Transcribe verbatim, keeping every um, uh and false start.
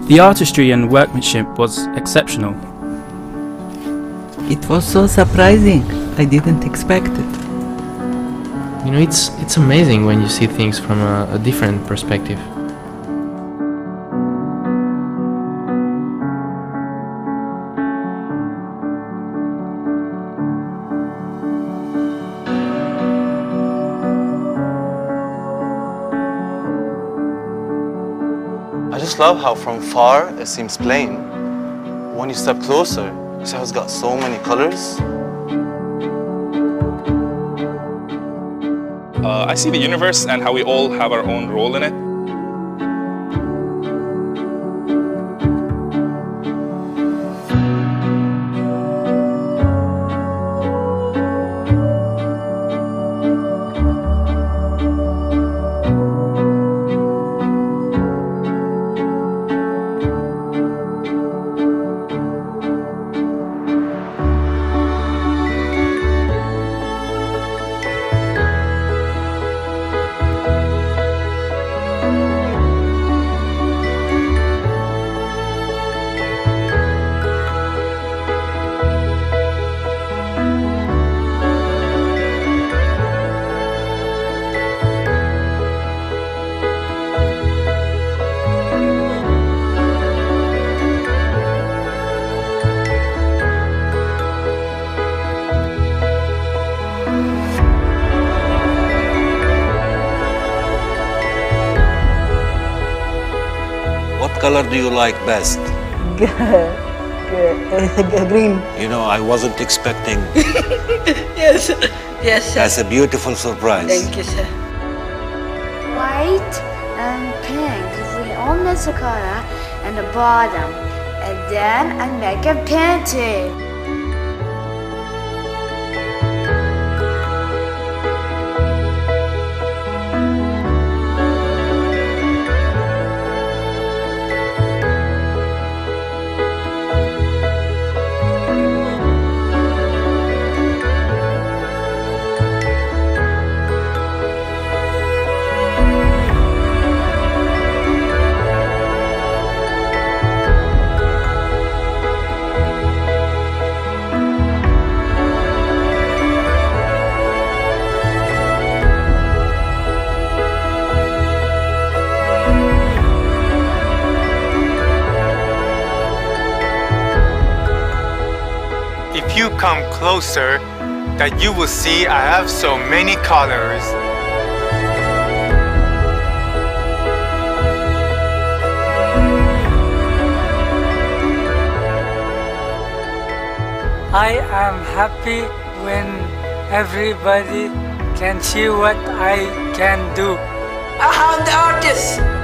The artistry and workmanship was exceptional. It was so surprising. I didn't expect it. You know, it's, it's amazing when you see things from a, a different perspective. I just love how from far it seems plain. When you step closer, you see how it's got so many colors. Uh, I see the universe and how we all have our own role in it. What color do you like best? Green. You know, I wasn't expecting. Yes, yes, sir. That's a beautiful surprise. Thank you, sir. White and pink. We all mix the color and the bottom, and then I make it painted. If you come closer, that you will see I have so many colors. I am happy when everybody can see what I can do. I'm the artist.